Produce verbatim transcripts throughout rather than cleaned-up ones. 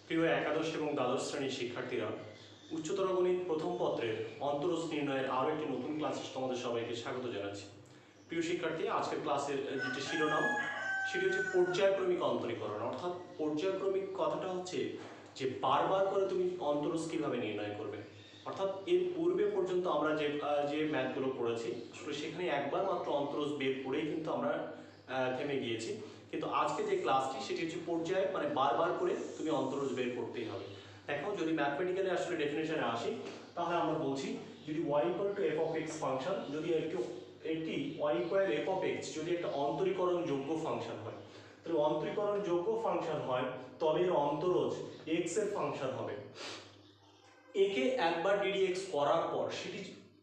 প্রিয় একাদশ এবং দ্বাদশ শ্রেণীর শিক্ষার্থীরা, উচ্চতর গণিত প্রথম পত্রের অন্তরজ নির্ণয়ের আরও একটি নতুন ক্লাসে তোমাদের সবাইকে স্বাগত জানাচ্ছি। প্রিয় শিক্ষার্থী, আজকের ক্লাসের যেটি শিরোনাম সেটি হচ্ছে পর্যায়ক্রমিক অন্তরীকরণ। অর্থাৎ পর্যায়ক্রমিক কথাটা হচ্ছে যে বারবার করে তুমি অন্তরজ কীভাবে নির্ণয় করবে। অর্থাৎ এর পূর্বে পর্যন্ত আমরা যে যে ম্যাথগুলো পড়েছি আসলে সেখানে একবার মাত্র অন্তরজ বের করেই কিন্তু আমরা থেমে গিয়েছি। কিন্তু আজকে যে ক্লাসটি সেটি হচ্ছে পর্যায়ে, মানে বারবার করে তুমি অন্তরজ বের করতেই হবে। দেখো, যদি ম্যাথমেটিক্যালি আসলে ডেফিনেশনে আসি তাহলে আমরা বলছি যদি y equal to f of x function, যদি একটু একটি y equal f of x যদি একটা অন্তরীকরণ যোগ্য ফাংশন হয়, তাহলে অন্তরীকরণ যোগ্য ফাংশন হয় তবে এর অন্তরজ এক্স এর ফাংশন হবে। একে একবার ডিডি এক্স করার পর সেটি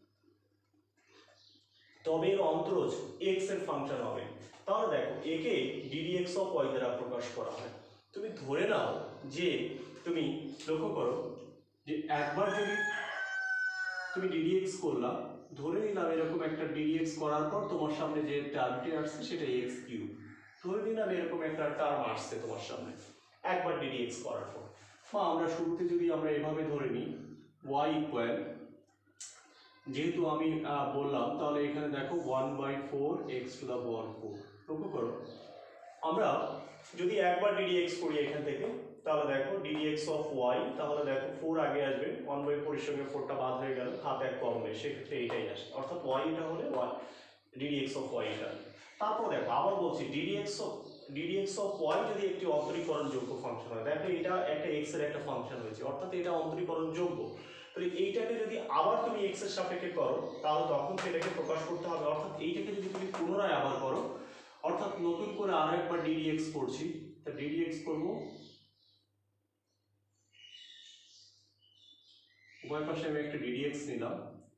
তবে এর অন্তরজ এক্স এর ফাংশন হবে। তাহলে দেখো, একে ডিডি এক্স অফ ওয়াই দ্বারা প্রকাশ করা হয়। তুমি ধরে নাও যে তুমি লক্ষ্য করো যে একবার যদি তুমি ডিডি এক্স করলাম, ধরে নিলাম এরকম একটা ডিডি এক্স করার পর তোমার সামনে যে টার্মটি আসছে সেটা এক্স কিউব। ধরে নিলাম এরকম একটা টার্ম আসছে তোমার সামনে একবার ডিডি এক্স করার পর। বা আমরা শুরুতে যদি আমরা এভাবে ধরে নিই ওয়াই ইকুয়াল, যেহেতু আমি বললাম তাহলে এখানে দেখো one by four x to the power four. লক্ষ্য করো, আমরা যদি একবার ডিডি এক্স করি এখান থেকে, তাহলে দেখো ডিডি এক্স অফ ওয়াই, তাহলে দেখো ফোর আগে আসবে, ওয়ান বাই ফোর এর সঙ্গে ফোরটা বাদ হয়ে গেল, হাত এক কম নেই, সেক্ষেত্রে এইটাই আসে। অর্থাৎ ওয়াই এটা হলে y d d x of y এটা। তারপর দেখো আবার বলছি d d x of d d x of y যদি একটি অন্তরীকরণ যোগ্য ফাংশন হয়, দেখো এটা একটা এক্স এর একটা ফাংশন হয়েছে, অর্থাৎ এটা অন্তরীকরণ যোগ্য। তাহলে এইটাকে যদি আবার তুমি এক্স এর সাপেক্ষে করো তাহলে তখন সেটাকে প্রকাশ করতে হবে। অর্থাৎ এইটাকে যদি তুমি পুনরায় আবার করো, অর্থাৎ নতুন করে আরো একবার ডিডি এক্স করছি, তা ডিডি এক্স করবো, উভয় পাশে আমি একটা ডিডি এক্স নিলাম।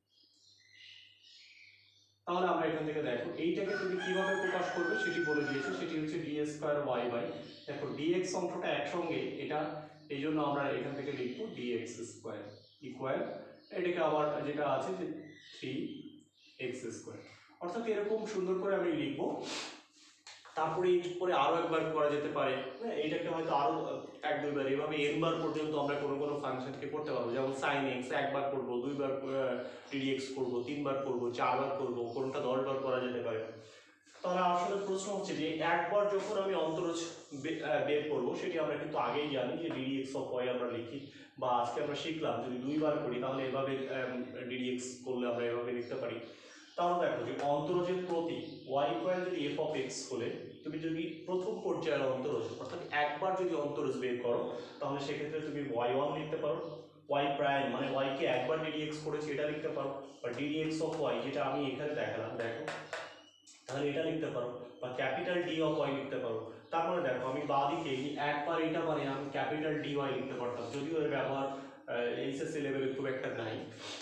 তাহলে আমরা এখান থেকে দেখো এইটাকে তুমি কিভাবে প্রকাশ করবে সেটি বলে দিয়েছে, সেটি হচ্ছে ডি স্কোয়ার ওয়াই বাই, দেখো ডিএক্স অংশটা একসঙ্গে এটা, এই জন্য আমরা এখান থেকে লিখবো ডিএক্স স্কোয়ার ইকুয়াল এটাকে আবার যেটা আছে যে থ্রি এক্স স্কোয়ার। অর্থাৎ এরকম সুন্দর করে আমি লিখবো। তারপরে পরে আরো একবার করা যেতে পারে, হ্যাঁ, এইটাকে হয়তো আরো এক দুইবার এভাবে এন বার পর্যন্ত আমরা কোনো কোনো ফাংশনকে করতে পারবো। যেমন সাইন এক্স একবার করবো, দুইবার ডিডি এক্স করবো, তিনবার করবো, চারবার করবো, কোনটা দশ বার করা যেতে পারে। তাহলে আসলে প্রশ্ন হচ্ছে যে একবার যখন আমি অন্তরজ বের করবো, সেটি আমরা কিন্তু আগেই জানি যে ডিডি এক্স অফ ওয়াই আমরা লিখি, বা আজকে আমরা শিখলাম যদি দুইবার করি তাহলে এভাবে ডিডি এক্স করলে আমরা এভাবে লিখতে পারি। তাহলে দেখো যে অন্তরজের প্রতি ওয়াই ইকুয়াল যদি এফ অফ এক্স হলে তুমি যদি প্রথম পর্যায়ের অন্তরজ অর্থাৎ একবার যদি অন্তরজ বের করো তাহলে সেক্ষেত্রে তুমি ওয়াই ওয়ান লিখতে পারো, ওয়াই প্রাইম মানে ওয়াই কে একবার ডিডি এক্স করেছি এটা লিখতে পারো, বা ডিডি এক্স অফ ওয়াই যেটা আমি এখানে দেখালাম দেখো, তাহলে এটা লিখতে পারো, বা ক্যাপিটাল ডি অফ ওয়াই লিখতে পারো। তার মানে দেখো আমি বাঁ দিকে একবার এটা মানে আমি ক্যাপিটাল ডি ওয়াই লিখতে পারতাম, যদিও এর ব্যবহার এইচএসসি লেভেলে খুব একটা নাই।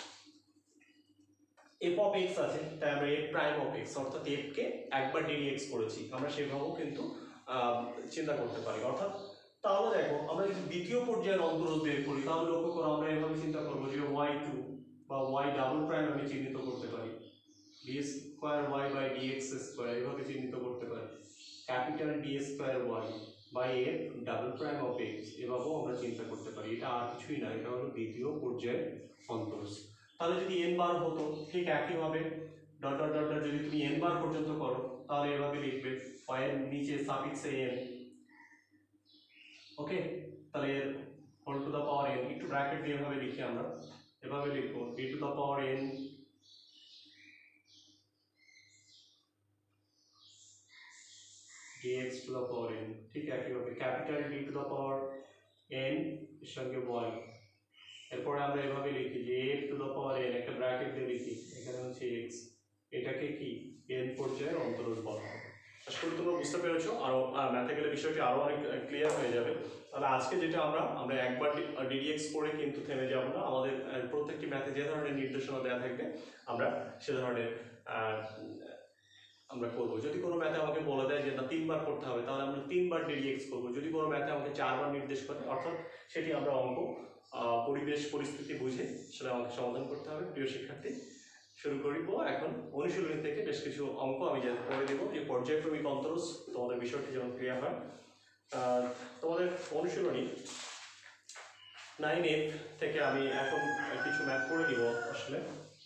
এফ অফ এক্স আছে, তাই আমরা এফ প্রাইম অফ এক্স অর্থাৎ এফ কে একবার ডিডি এক্স করেছি, আমরা সেভাবেও কিন্তু চিন্তা করতে পারি। অর্থাৎ তাহলে দেখো আমরা যদি দ্বিতীয় পর্যায়ের অন্তরজ বের করি তাহলে লক্ষ্য করো আমরা এভাবে চিন্তা করবো যে ওয়াই টু বা ওয়াই ডাবল প্রাইম আমি চিহ্নিত করতে পারি, d square y by d x square এভাবে চিহ্নিত করতে পারি, capital d square y by f double prime of x এভাবেও আমরা চিন্তা করতে পারি। এটা আর কিছুই না, এটা হলো দ্বিতীয় পর্যায়ের অন্তরজ। তাহলে যদি এন বার হতো ঠিক একইভাবে ডট ডট ডট যদি তুমি এন বার পর্যন্ত করো তাহলে এভাবে লিখবে ওয়াই এর নিচে সাফিক্সে এন, ওকে। তাহলে এর whole to the power n, একটু ব্র্যাকেট দিয়ে এভাবে লিখি, আমরা এভাবে লিখবো d to the power n dx to the power n, ঠিক একইভাবে capital d to the power n এর সঙ্গে ওয়াই, এরপরে আমরা এভাবে লিখি যে a to the power n একটা ব্র্যাকেট দিয়ে লিখি, এখানে হচ্ছে x, এটাকে কি n পর্যায়ের অন্তরজ বলা হবে। আশা করি তোমরা বুঝতে পেরেছো, আরো ম্যাথে গেলে বিষয়টি আরো অনেক ক্লিয়ার হয়ে যাবে। তাহলে আজকে যেটা আমরা আমরা একবার ডিডি এক্স করে কিন্তু থেমে যাব না, আমাদের প্রত্যেকটি ম্যাথে যে ধরনের নির্দেশনা দেওয়া থাকবে আমরা সে ধরনের আমরা করবো। যদি কোনো ম্যাথে আমাকে বলে দেয় যে না তিনবার করতে হবে তাহলে আমরা তিনবার ডিডি এক্স করবো, যদি কোনো ম্যাথে আমাকে চারবার নির্দেশ করে অর্থাৎ সেটি আমরা অঙ্ক পরিবেশ পরিস্থিতি বুঝে সেটা আমাকে সমাধান করতে হবে। প্রিয় শিক্ষার্থী, শুরু করিব এখন অনুশীলনী থেকে বেশ কিছু অঙ্ক আমি করে দেবো যে পর্যায়ক্রমিক অন্তরজ, তোমাদের বিষয়টি যেমন ক্লিয়ার হয়। তোমাদের অনুশীলনী নাইন এফ থেকে আমি এখন কিছু ম্যাথ করে দিব আসলে।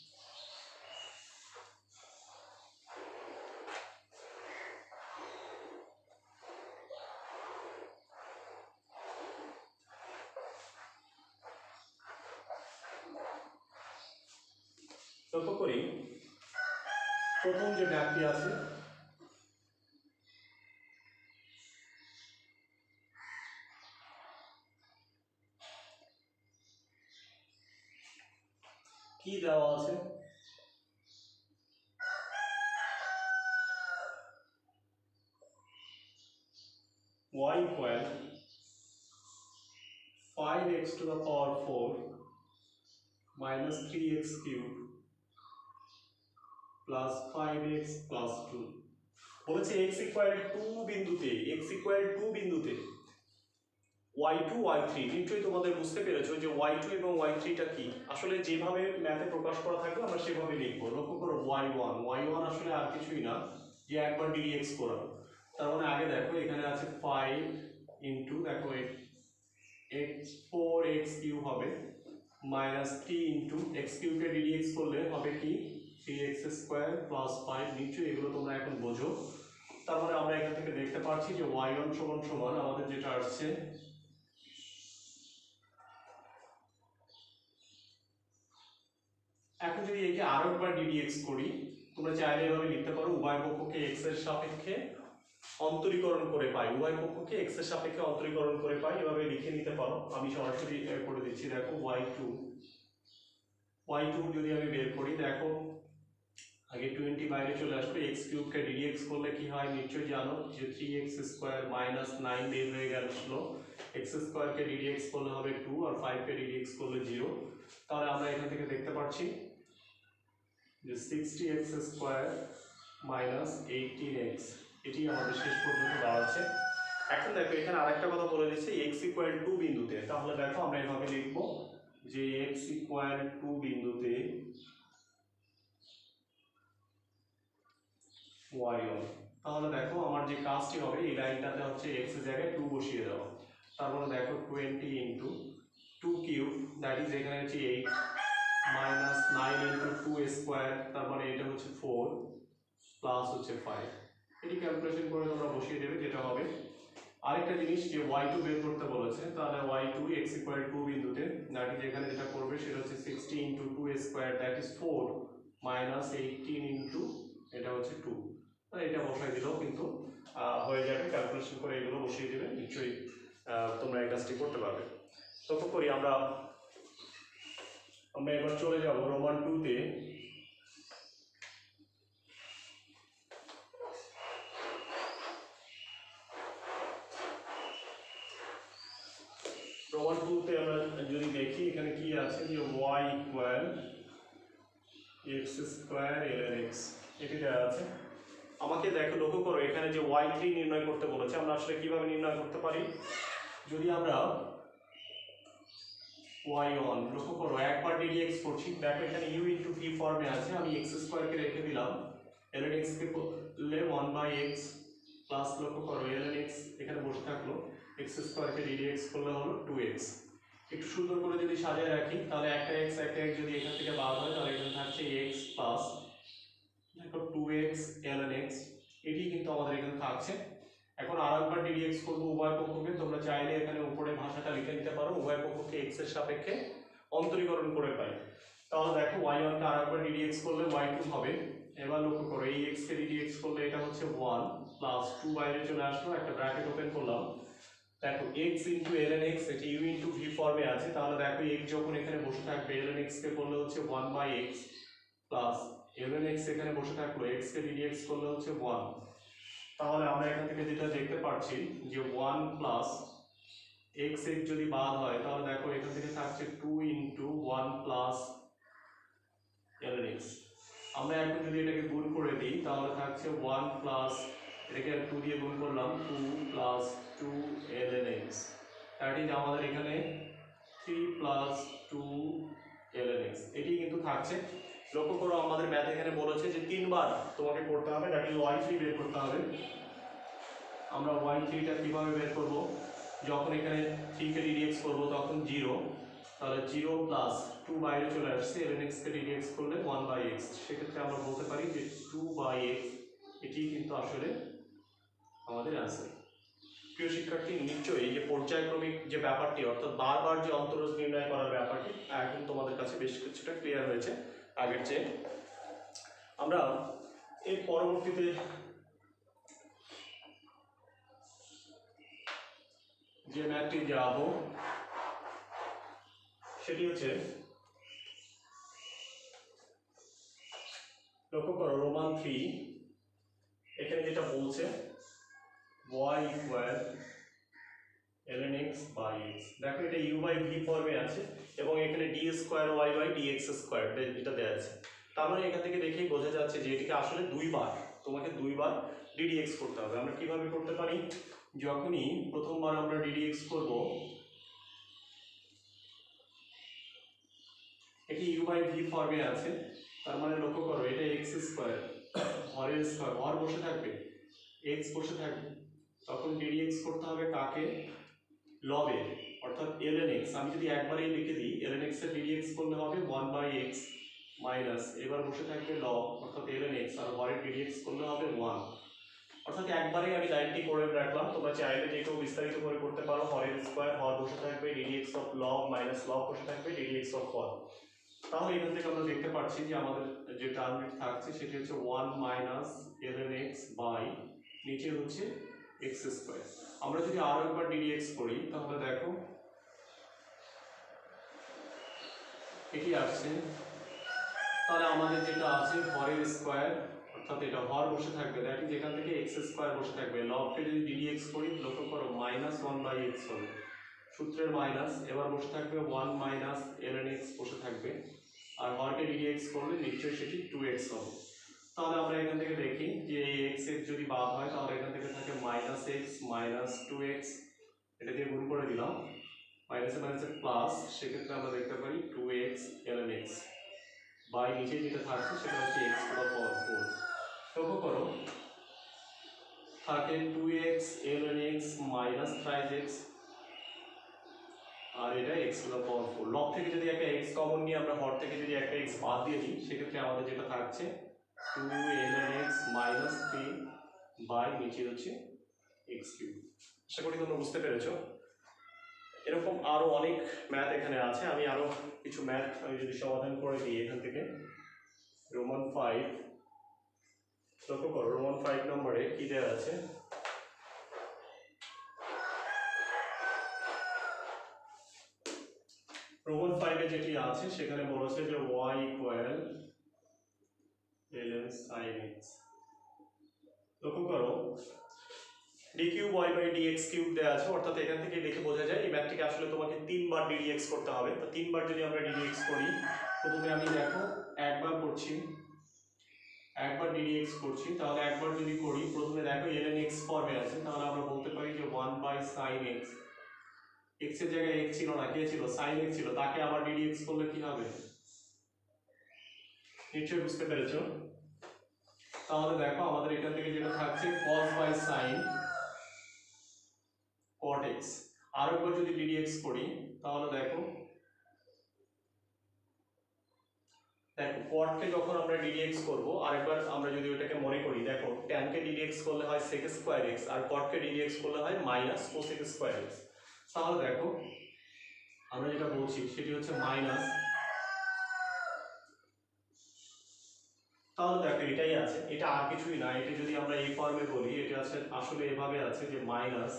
লক্ষ্য করি প্রথম যে ম্যাথটি আছে কি দেওয়া আছে, y equal five x to the power four minus three x cube plus five x plus two বলেছে x equal two বিন্দুতে x equal two বিন্দুতে ওয়াই টু ওয়াই থ্রি নিশ্চয়ই তোমাদের বুঝতে পেরেছো যে ওয়াই টু এবং ওয়াই থ্রি টা কি। আসলে যেভাবে ম্যাথে প্রকাশ করা থাকবে আমরা সেভাবে লিখবো। লক্ষ্য করো ওয়াই ওয়ান ওয়াই ওয়ান আসলে আর কিছুই না যে একবার ডিএক্স করা। তার মানে আগে দেখো এখানে আছে ফাইভ ইন্টু দেখো এক্স ফোর এক্স কিউব হবে মাইনাস থ্রি ইন্টু এক্স কিউবকে ডিএক্স করলে হবে কি three x square plus five. নিশ্চয়ই এগুলো তোমরা এখন বোঝো। তার মানে আমরা এখান থেকে দেখতে পাচ্ছি যে ওয়াই ওয়ান সমান সমান আমাদের যেটা আসছে এখন যদি একে আরো একবার ডিডিএক্স করি তোমরা চাইলে এভাবে লিখতে পারো উভয় পক্ষকে এক্স এর সাপেক্ষে অন্তরীকরণ করে পাই, উভয় পক্ষকে এক্স এর সাপেক্ষে অন্তরীকরণ করে পাই, এভাবে লিখে নিতে পারো। আমি সরাসরি করে দিচ্ছি। দেখো ওয়াই টু ওয়াই টু যদি আমি বের করি দেখো আগে টোয়েন্টি বাইরে চলে আসবে, এক্স কিউবকে ডিডিএক্স করলে কি হয় নিশ্চয়ই জানো যে three x square minus nine বের হয়ে গেল, এক্স স্কোয়ারকে ডিডিএক্স করলে হবে টু আর ফাইভকে ডিডিএক্স করলে জিরো। তাহলে আমরা এখান থেকে দেখতে পাচ্ছি যে sixty x square minus eighteen x এটি আমাদের শেষ পর্যন্ত দাঁড়াচ্ছে। এখন দেখো এখানে আরেকটা কথা বলে দিচ্ছে এক্স ইকুয়াল টু বিন্দুতে, তাহলে দেখো আমরা এভাবে লিখবো যে এক্স ইকুয়াল টু বিন্দুতে ওয়াই ওয়ান। তাহলে দেখো আমার যে কাজটি হবে এই লাইনটাতে হচ্ছে এক্স এর জায়গায় টু বসিয়ে দেওয়া। তারপরে দেখো twenty into two cube that is এখানে হচ্ছে eight minus nine into two square তার মানে এটা হচ্ছে ফোর প্লাস হচ্ছে ফাইভ। এটি ক্যালকুলেশন করে তোমরা বসিয়ে দেবে যেটা হবে। আরেকটা জিনিস যে ওয়াই টু বের করতে বলেছে, তাহলে y two x equal two বিন্দুতে দ্যাট ইজ এখানে যেটা করবে সেটা হচ্ছে sixty into two square that is four minus eighteen into এটা হচ্ছে টু। এটা বসাই দিলেও কিন্তু হয়ে যাবে, ক্যালকুলেশন করে এগুলো বসিয়ে দেবে, নিশ্চয়ই তোমরা এই কাজটি করতে পারবে। লক্ষ্য করি আমরা আমরা এবার চলে যাব রোমান টুতে। রোমান টুতে আমরা যদি দেখি এখানে কি আছে যে y equal x square l n x এটি দেওয়া আছে। আমাকে দেখো লক্ষ্য করো এখানে যে ওয়াই থ্রি নির্ণয় করতে বলেছে, আমরা আসলে কিভাবে নির্ণয় করতে পারি যদি আমরা ওয়াই ওয়ান লক্ষ্য করো একবার ডিডিএক্স করছি, দেখো এখানে ইউ ইন্টু ভি ফর্মে আছে, আমি এক্স স্কোয়ারকে রেখে দিলাম এল এন এক্সকে করলে ওয়ান বাই এক্স প্লাস লক্ষ্য করো এল এন এক্স এখানে বসে থাকলো, এক্স স্কোয়ারকে ডিডিএক্স করলে হলো টু এক্স। একটু সুন্দর করে যদি সাজিয়ে রাখি তাহলে একটা এক্স একটা এক্স যদি এখান থেকে বাদ হয় তাহলে এখানে থাকছে এক্স প্লাস দেখো two x l n x এটি কিন্তু আমাদের এখানে থাকছে। এখন আর একবার ডিডিএক্স করবো উভয় পক্ষকে, তোমরা চাইলে এখানে উপরে ভাষাটা লিখে নিতে পারো উভয় পক্ষকে এক্স এর সাপেক্ষে অন্তরীকরণ করে পাই। তাহলে দেখো ওয়াই ওয়ানকে আর একবার ডিডিএক্স করলে ওয়াই টু হবে। এবার লক্ষ্য করো এই এক্স কে ডিডিএক্স করলে এটা হচ্ছে ওয়ান প্লাস টু বাইরে চলে আসলো, একটা ব্র্যাকেট ওপেন করলাম। দেখো x into l n x এটি ইউ ইন্টু ভি ফর্মে আছে, তাহলে দেখো এক্স যখন এখানে বসে থাকবে এল এন এক্স কে করলে হচ্ছে one by x plus l n x এখানে বসে থাকলো এক্স কে ডিডিএক্স করলে হচ্ছে ওয়ান। তাহলে আমরা এখান থেকে যেটা দেখতে পাচ্ছি যে ওয়ান প্লাস এক্স এক্স যদি বাদ হয় তাহলে দেখো এখান থেকে থাকছে two into one plus l n x. আমরা এখন যদি এটাকে গুণ করে দিই তাহলে থাকছে ওয়ান প্লাস এটাকে টু দিয়ে গুণ করলাম two plus two l n x that is আমাদের এখানে three plus two l n x এটি কিন্তু থাকছে। লক্ষ্য করো আমাদের ম্যাথ এখানে বলেছে যে তিনবার তোমাকে করতে হবে দ্যাট ইজ ওয়াই থ্রি বের করতে হবে। আমরা ওয়াই থ্রিটা কিভাবে বের করব যখন এখানে থ্রি কে ডিডিএক্স করবো তখন জিরো, তাহলে জিরো প্লাস টু বাইরে চলে আসছে, এলএন এক্স কে ডিডিএক্স করলে ওয়ান বাই এক্স, সেক্ষেত্রে আমরা বলতে পারি যে টু বাই এক্স এটি কিন্তু আসলে আমাদের অ্যান্সার। প্রিয় শিক্ষার্থী, নিশ্চয়ই এই যে পর্যায়ক্রমিক যে ব্যাপারটি অর্থাৎ বারবার যে অন্তরজ নির্ণয় করার ব্যাপারটি এখন তোমাদের কাছে বেশ কিছুটা ক্লিয়ার হয়েছে আগের চেয়ে। আমরা এর পরবর্তীতে যে ম্যাথটি যাব সেটি হচ্ছে, লক্ষ্য করো রোমান থ্রি, এখানে যেটা বলছে y equal ln x by x, দেখো এটা u বাই v ফর্মে আছে এবং এখানে d square y by dx square এটা দেওয়া আছে। তার মানে এখান থেকে দেখেই বোঝা যাচ্ছে যে এটিকে আসলে দুইবার তোমাকে দুইবার ddx করতে হবে। আমরা কিভাবে করতে পারি, যখনই প্রথমবার আমরা ddx করব, এটি u বাই v ফর্মে আছে, তার মানে লক্ষ্য করো এটা x স্কয়ার, হরের স্কয়ার, হর বসে থাকবে, x বসে থাকবে, তখন ddx করতে হবে কাকে, লবে, অর্থাৎ ln x। আমি যদি একবারেই লিখে দিই ln x এর ddx করলে হবে ওয়ান বাই x মাইনাস, এবার বসে থাকবে লব অর্থাৎ ln x, আর হরের ddx করলে হবে ওয়ান। অর্থাৎ একবারেই আমি লাইনটি করে রাখলাম, তোমরা চাইলে যে কেউ বিস্তারিত করে করতে পারো, হরের স্কয়ার, হর বসে থাকবে, ddx অফ লব মাইনাস লব বসে থাকবে, ddx অফ হর। তাহলে এখান থেকে আমরা দেখতে পাচ্ছি যে আমাদের যে টার্মটি থাকছে সেটি হচ্ছে one minus ln x by নিচে হচ্ছে x স্কয়ার। আমরা যদি আরো একবার ddx করি তাহলে দেখো এটি আসছে, তাহলে আমাদের যেটা আছে হরের স্কয়ার অর্থাৎ এটা হর বসে থাকবে, দ্যাট ইজ এখান থেকে x স্কয়ার বসে থাকবে, লবকে যদি ddx করি লক্ষ্য করো মাইনাস ওয়ান বাই এক্স হবে, সূত্রের মাইনাস, এবার বসে থাকবে ওয়ান মাইনাস ln x বসে থাকবে, আর হরকে ddx করলে নিশ্চয়ই সেটি টু এক্স হবে। তাহলে আমরা এখান থেকে দেখি যে এই x x যদি বাদ হয় তাহলে এখান থেকে থাকে minus x minus two x, এটা দিয়ে গুণ করে দিলাম, মাইনাসে মাইনাসে প্লাস, সেক্ষেত্রে আমরা দেখতে পারি two x ln x by নিচে যেটা থাকছে সেটা হচ্ছে x to the power four. লক্ষ্য করো থাকে two x ln x minus thrice x, আর এটা x to the power four. লব থেকে যদি একটা x কমন নিয়ে আমরা হর থেকে যদি একটা x বাদ দিয়ে দিই সেক্ষেত্রে আমাদের যেটা থাকছে two ln x minus three by নিচে হচ্ছে x কিউব। আশা করি তোমরা বুঝতে পেরেছো। এরকম আরো অনেক ম্যাথ এখানে আছে, আমি আরো কিছু ম্যাথ আমি যদি সমাধান করে দিই এখান থেকে। রোমান ফাইভ, লক্ষ্য করো রোমান ফাইভ নম্বরে কি দেওয়া আছে, রোমান ফাইভে যেটি আছে সেখানে বলেছে যে y equal ln sin x। লক্ষ্য করো d cube y by dx cube দেওয়া আছে, অর্থাৎ এখান থেকে দেখে বোঝা যায় এই ম্যাথটিকে আসলে তোমাকে তিনবার ddx করতে হবে। তো তিনবার যদি আমরা ddx করি, প্রথমে আমি দেখো একবার করছি, একবার ddx করছি, তাহলে একবার যদি করি প্রথমে দেখো ln x ফর্মে আছে, তাহলে আমরা বলতে পারি যে one by sin x, x এর জায়গায় x ছিল না, কে ছিল, sin x ছিল, তাকে আবার ddx করলে কি হবে, নিশ্চয়ই বুঝতে পেরেছো। তাহলে দেখো আমাদের এখান থেকে যেটা থাকছে cos by sin cot x, আর একবার যদি ddx করি তাহলে দেখো দেখো cot কে যখন আমরা ddx করব, আরেকবার আমরা যদি ওটাকে মনে করি, দেখো tan কে ddx করলে হয় sec স্কয়ার x, আর cot কে ddx করলে হয় মাইনাস cosec স্কয়ার x। তাহলে দেখো আমরা যেটা বলছি সেটি হচ্ছে মাইনাস, তাহলে দেখো এটাই আছে, এটা আর কিছুই না, এটা যদি আমরা এই ফর্মে বলি এটা আছে আসলে এভাবে আছে যে মাইনাস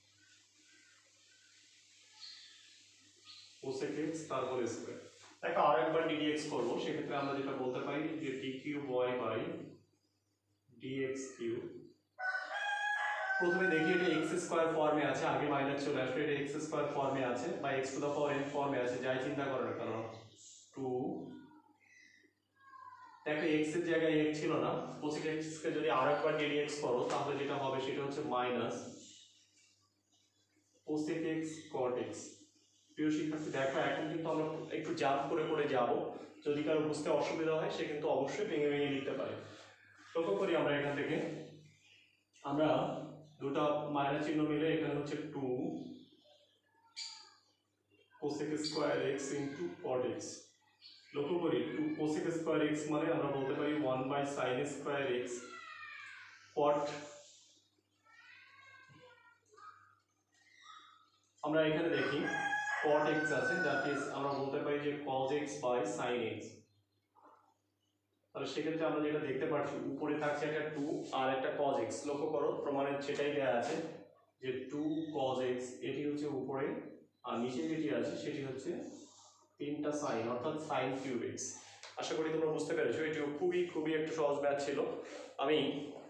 cosec x তারপর স্কয়ার। দেখো আরেকবার ddx করব, সেক্ষেত্রে আমরা যেটা বলতে পারি যে d cube y by dx cube, প্রথমে দেখি এটা x স্কয়ার ফর্মে আছে, আগে মাইনাস চলে আসবে, এটা x স্কয়ার ফর্মে আছে বা x to the power n ফর্মে আছে, যাই চিন্তা করো না কেন টু, দেখো x এর জায়গায় x ছিল না, cosec x কে যদি আরেকবার ddx করো তাহলে যেটা হবে সেটা হচ্ছে minus cosec x cot x। প্রিয় শিক্ষার্থী দেখো এখন কিন্তু আমরা একটু জাম্প করে করে যাব, যদি কারো বুঝতে অসুবিধা হয় সে কিন্তু অবশ্যই ভেঙে ভেঙে লিখতে পারে। লক্ষ্য করি আমরা এখান থেকে আমরা দুটো মাইনাস চিহ্ন মিলে এখানে হচ্ছে two cosec square x into cot x. লক্ষ্য করি টু কোসেক স্কোয়ার এক্স মানে আমরা বলতে পারি one by sine square x cot, আমরা এখানে দেখি কট এক্স আছে, দ্যাট ইজ আমরা বলতে পারি যে cos x by sine x. তাহলে সেক্ষেত্রে আমরা যেটা দেখতে পাচ্ছি উপরে থাকছে একটা টু আর একটা কজ এক্স। লক্ষ্য করো প্রমাণে সেটাই দেওয়া আছে যে টু কজ এক্স, এটি হচ্ছে উপরে, আর নিচে যেটি আছে সেটি হচ্ছে তিনটা সাইন অর্থাৎ সাইন কিউব এক্স। আশা করি তোমরা বুঝতে পেরেছো, এটিও খুবই খুবই একটা সহজ ম্যাথ ছিল। আমি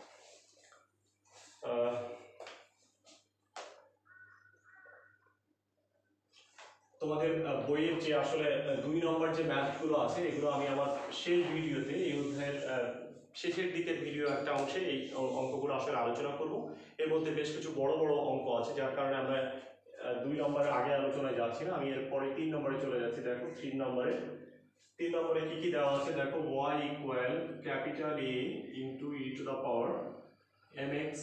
তোমাদের বইয়ের যে আসলে দুই নম্বর যে ম্যাথগুলো আছে এগুলো আমি আমার শেষ ভিডিওতে এই অধ্যায়ের শেষের দিকের ভিডিও একটা অংশে এই অঙ্কগুলো আসলে আলোচনা করব। এর মধ্যে বেশ কিছু বড় বড় অঙ্ক আছে, যার কারণে আমরা দুই নম্বরের আগে আলোচনায় যাচ্ছি না, আমি এরপরে তিন নম্বরে চলে যাচ্ছি। দেখো তিন নম্বরে তিন নম্বরে কি কি দেওয়া আছে দেখো, y equal capital A into e to the power m x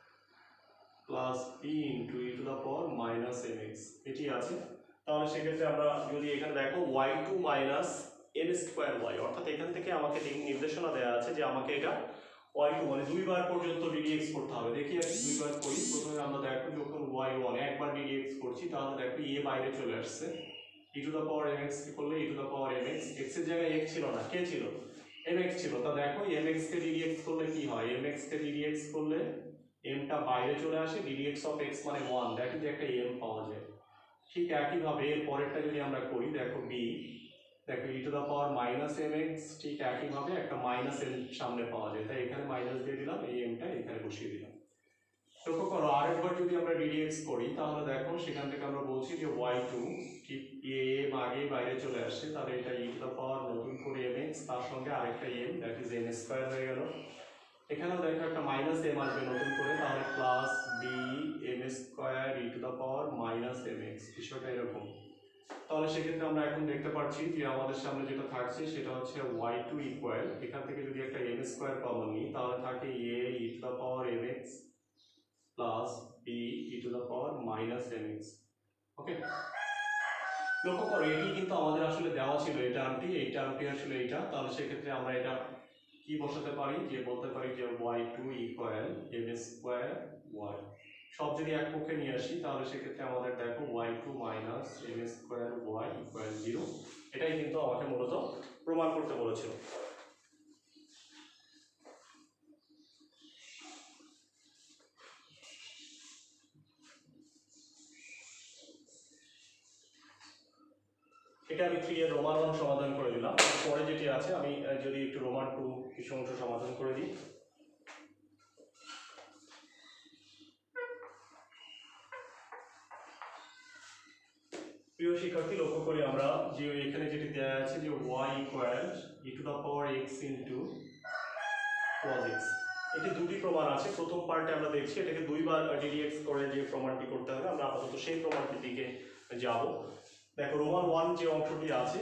plus B into e to the power minus m x, এটি আছে। তাহলে সেক্ষেত্রে আমরা যদি এখানে দেখো y two minus m square y, অর্থাৎ এখান থেকে আমাকে নির্দেশনা দেওয়া আছে যে আমাকে এটা ওয়াই টু মানে দুইবার পর্যন্ত ডিডিএক্স করতে হবে। দেখি আমি দুইবার করি। প্রথমে আমরা দেখো যখন ওয়াই ওয়ান একবার ডিডিএক্স করছি তাহলে দেখো এ বাইরে চলে আসছে, e to the power m x করলে e to the power m x, x এর জায়গায় এক্স ছিল না, কে ছিল? এম এক্স ছিল। তা দেখো এম এক্স কে ডিডিএক্স করলে কি হয়, এম এক্স কে ডিডিএক্স করলে এমটা বাইরে চলে আসে, ডিডিএক্স অফ এক্স মানে ওয়ান, দ্যাট ইজ একটা এম পাওয়া যায়। ঠিক একইভাবে এর পরেরটা যদি আমরা করি দেখো বি, দেখো e to the power minus m x, ঠিক একইভাবে একটা মাইনাস এম সামনে পাওয়া যায়, তাই এখানে মাইনাস দিয়ে দিলাম, এই এমটা এখানে বসিয়ে দিলাম। লক্ষ্য করো আরেকবার যদি আমরা ডিডিএক্স করি তাহলে দেখো সেখান থেকে আমরা বলছি যে ওয়াই টু ঠিক এ এম আগে বাইরে চলে আসছে, তাহলে এটা ই টু দ্য পাওয়ার নতুন করে এম এক্স তার সঙ্গে আরেকটা m, that is m square হয়ে গেল। এখানেও দেখো একটা মাইনাস এম আসবে নতুন করে, তাহলে plus B m square e to the power minus m x, বিষয়টা এরকম। তাহলে সেক্ষেত্রে আমরা এখন দেখতে পাচ্ছি যে আমাদের সামনে যেটা থাকছে সেটা হচ্ছে ওয়াই টু ইকুয়াল, এখান থেকে যদি একটা এম স্কোয়ার কমন নিই তাহলে থাকে A e to the power m x plus B e to the power minus m x. Okay, লক্ষ্য করো এটি কিন্তু আমাদের আসলে দেওয়া ছিল এই টার্মটি, এই টার্মটি আসলে এইটা। তাহলে সেক্ষেত্রে আমরা এটা কি বসাতে পারি, যে বলতে পারি যে y two equal m square y, সব যদি এক পক্ষে নিয়ে আসি তাহলে সেক্ষেত্রে আমাদের দেখো y two minus m square y equal zero, এটাই কিন্তু আমাকে মূলত প্রমাণ করতে বলেছিল। এটা আমি থ্রি এর রোমান ওয়ান সমাধান করে দিলাম। পরে যেটি আছে আমি যদি একটু রোমান টু কিছু অংশ সমাধান করে দিই। প্রিয় শিক্ষার্থী লক্ষ্য করি আমরা যে এখানে যেটি দেওয়া আছে যে y equal e to the power x into cos x, এটি দুটি প্রমাণ আছে। প্রথম পার্টে আমরা দেখছি এটাকে দুইবার ডিডিএক্স করে যে প্রমাণটি করতে হবে, আমরা আপাতত সেই প্রমাণটির দিকে যাব। দেখো রোমান ওয়ান যে অংশটি আছে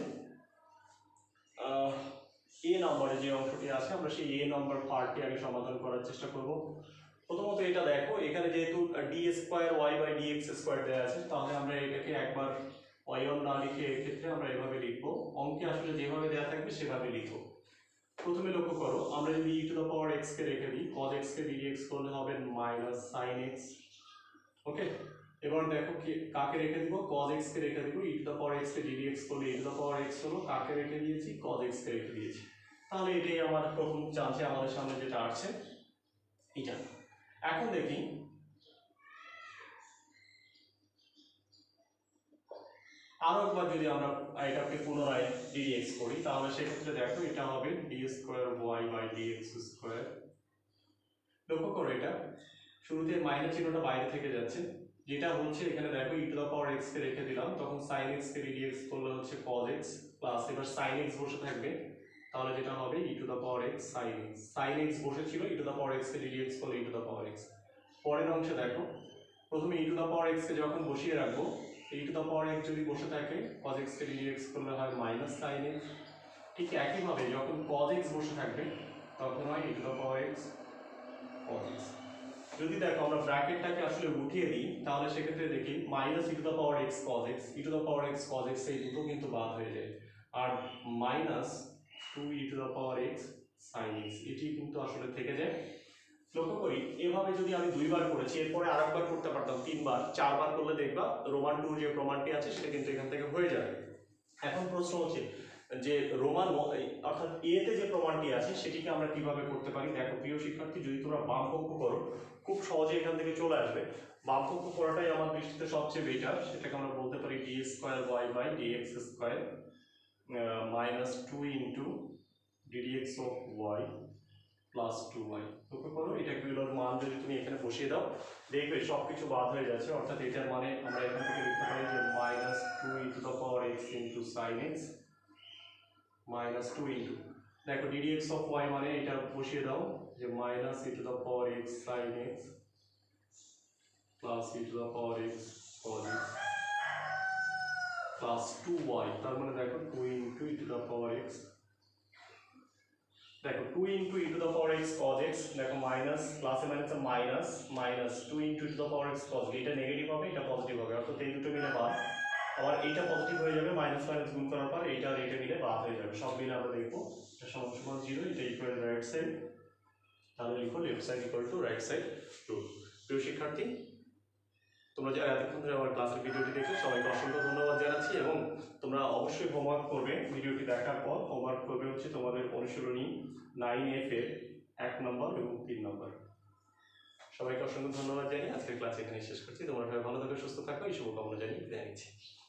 এ নম্বরে যে অংশটি আছে আমরা সেই এ নম্বর পার্টটি আগে সমাধান করার চেষ্টা করব। প্রথমত এটা দেখো এখানে যেহেতু d square y by d x square দেওয়া আছে, তাহলে আমরা এটাকে একবার ওয়াই ওয়ান না লিখে এক্ষেত্রে আমরা এভাবে লিখবো, অঙ্কে আসলে যেভাবে দেওয়া থাকবে সেভাবে লিখবো। প্রথমে লক্ষ্য করো আমরা যদি e to the power x কে রেখে দিই, cos x কে ডিএক্স করলে হবে মাইনাস সাইন এক্স। ওকে, এবার দেখো কি কাকে রেখে দিব, cos x কে রেখে দিব, e to the power x কে ডিএক্স করলে e to the power x হলো, কাকে রেখে দিয়েছি, cos x কে রেখে দিয়েছি। তাহলে এটাই আমার প্রথম চান্সে আমাদের সামনে যেটা আসছে এটা। এখন দেখি আরো একবার যদি আমরা এটাকে পুনরায় ডিএক্স করি তাহলে সেক্ষেত্রে দেখো এটা হবে d square y by d x square. লক্ষ্য করো এটা শুরুতে মাইনাস চিহ্নটা বাইরে থেকে যাচ্ছে, যেটা হচ্ছে এখানে দেখো e to the power x কে রেখে দিলাম, তখন সাইন এক্স কে ডিএক্স করলে হচ্ছে cos x প্লাস এবার সাইন এক্স বসে থাকবে, তাহলে যেটা হবে e to the power x sine x, sine x বসেছিল e to the power x কে ডিএক্স করলে e to the power x. পরের অংশে দেখো প্রথমে e to the power x কে যখন বসিয়ে রাখবো, e to the power x যদি বসে থাকে cos x কে ডিএক্স করলে হয় মাইনাস সাইন এক্স। ঠিক একইভাবে যখন cos x বসে থাকবে তখন হয় e to the power x cos x। যদি দেখো আমরা ব্র্যাকেটটাকে আসলে উঠিয়ে দিই তাহলে সেক্ষেত্রে দেখি minus e to the power x cos x e to the power x cos x এই দুটো কিন্তু বাদ হয়ে যায়, আর minus two e to the power x sine x এটি কিন্তু আসলে থেকে যায়। লক্ষ্য করি এভাবে যদি আমি দুইবার করেছি এরপরে আরেকবার করতে পারতাম তিনবার, চারবার করলে দেখবা রোমান টুর যে প্রমাণটি আছে সেটা কিন্তু এখান থেকে হয়ে যাবে। এখন প্রশ্ন হচ্ছে যে রোমান অর্থাৎ এ তে যে প্রমাণটি আছে সেটিকে আমরা কিভাবে করতে পারি। দেখো প্রিয় শিক্ষার্থী, যদি তোমরা বামপক্ষ করো খুব সহজে এখান থেকে চলে আসবে। বামপক্ষ করাটাই আমার দৃষ্টিতে সবচেয়ে বেটার, সেটাকে আমরা বলতে পারি d square y by d x square minus two into ddx of y plus two y. লক্ষ্য করো এটাগুলোর মান যদি তুমি এখানে বসিয়ে দাও দেখবে সব কিছু বাদ হয়ে যাচ্ছে, অর্থাৎ এটার মানে আমরা এখান থেকে লিখতে পারি যে minus two into the power x into sine x minus two into, দেখো ডিডিএক্স অফ ওয়াই মানে এটা বসিয়ে দাও যে minus e to the power x sine x plus e to the power x cos x plus two y, তার মানে দেখো two into e to the power x, দেখো two into e to the power x cos x, দেখো minus প্লাসে মাইনাসে minus minus two into e to the power x cos, এটা negative হবে এটা পজিটিভ হবে, অর্থাৎ এই দুটো মিলে বাদ, আবার এইটা পজিটিভ হয়ে যাবে মাইনাস মাইনাস গুণ করার পর এইটা আর এইটা মিলে বাদ হয়ে যাবে, সব মিলে আমরা দেখবো এটা সমান সমান জিরো, এটা ইকুয়াল রাইট সাইড, তাহলে লিখো left side equal to right side two. প্রিয় শিক্ষার্থী, তোমরা যারা এতক্ষণ ধরে আমার ক্লাসের ভিডিওটি দেখলে সবাইকে অসংখ্য ধন্যবাদ জানাচ্ছি, এবং তোমরা অবশ্যই হোমওয়ার্ক করবে ভিডিওটি দেখার পর। হোমওয়ার্ক করবে হচ্ছে তোমাদের অনুশীলনী নাইন এফ এর এক নম্বর এবং তিন নম্বর। সবাইকে অসংখ্য ধন্যবাদ জানিয়ে আজকের ক্লাস এখানে শেষ করছি। তোমরা সবাই ভালো থাকো, সুস্থ থাকো, এই শুভকামনা জানিয়ে বিদায় নিচ্ছি।